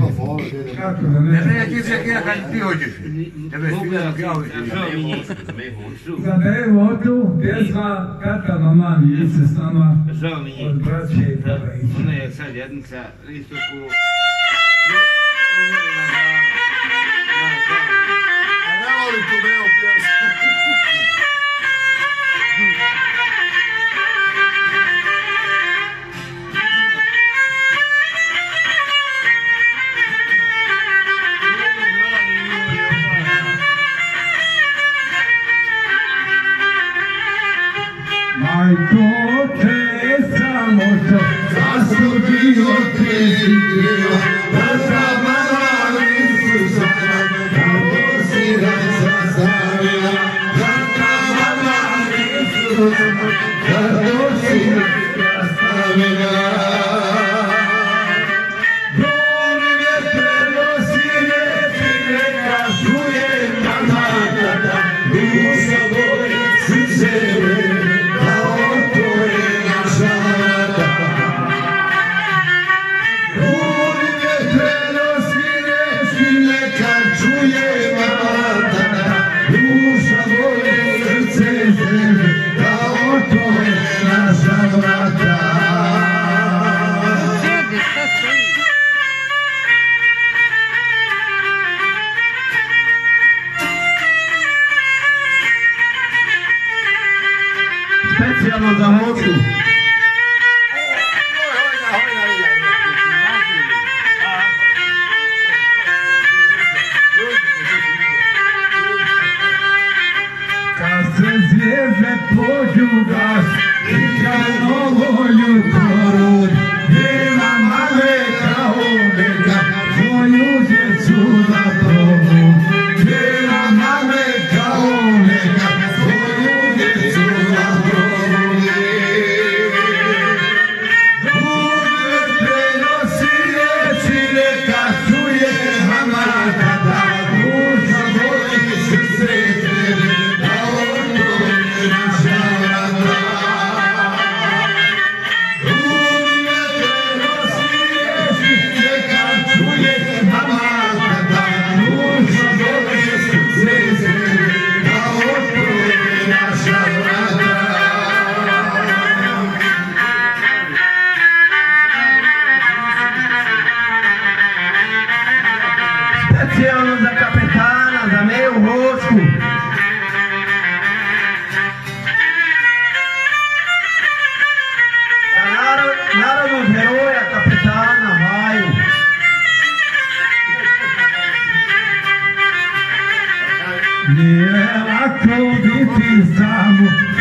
Kako da ne? Ne, ti se kira kad ti hoćeš. Tebe sviđa ja hoćeš. Za Mevotu, pjesma Kata mama nije se s nama od braće i treba ići. Ona je sad jednica istoku. A ne voli tu Mevo pjesmu. Majko, te samo to zaslužio te živio, da za mama nisu sana, kako si razastavila, da za mama nisu sana, kako si razastavila. Gori vjetre nosi reči, neka čuje mama tada, duša voli srce veli. Specijalno za Hoću. Kad se zvijezde pođu gas i kad novo jutro rodi, nema male kao neka tvoju djecu da probudi. Nema male kao neka tvoju djecu da probudi. Budve prenosi reči, neka čuje mama tada, duša voli srce tebi, da otvori naša vrata. Budve prenosi reči, neka čuje mama tada, duša voli srce tebi, da otvori naša vrata. Specijalno za kapetana, za Meju Hoćku. Za narodnog heroja, kapetana Maju. Nije lako biti samo